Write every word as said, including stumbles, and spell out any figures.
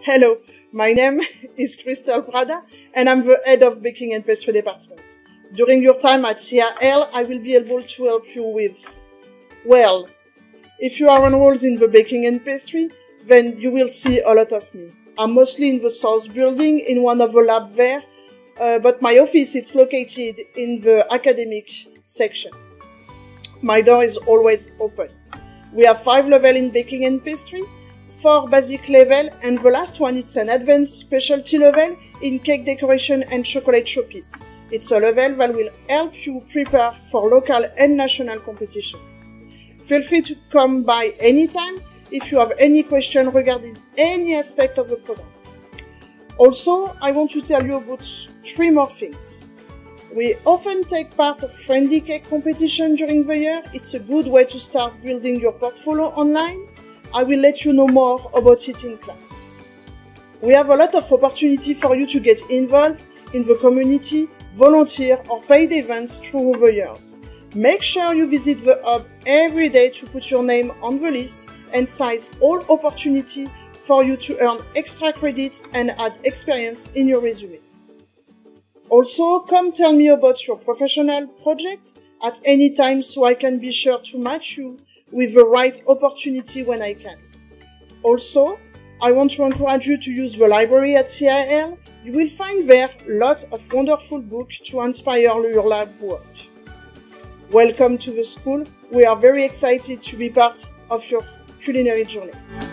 Hello, my name is Crystal Prada and I'm the head of Baking and Pastry Department. During your time at C I L, I will be able to help you with, well, if you are enrolled in the Baking and Pastry, then you will see a lot of me. I'm mostly in the South building in one of the labs there, uh, but my office is located in the academic section. My door is always open. We have five levels in Baking and Pastry, four basic level, and the last one is an advanced specialty level in cake decoration and chocolate showpiece. It's a level that will help you prepare for local and national competition. Feel free to come by anytime if you have any question regarding any aspect of the program. Also, I want to tell you about three more things. We often take part of friendly cake competition during the year. It's a good way to start building your portfolio online. I will let you know more about it in class. We have a lot of opportunity for you to get involved in the community, volunteer or paid events through the years. Make sure you visit the hub every day to put your name on the list and seize all opportunity for you to earn extra credits and add experience in your resume. Also, come tell me about your professional project at any time so I can be sure to match you with the right opportunity when I can. Also, I want to encourage you to use the library at C I L. You will find there lots of wonderful books to inspire your lab work. Welcome to the school. We are very excited to be part of your culinary journey.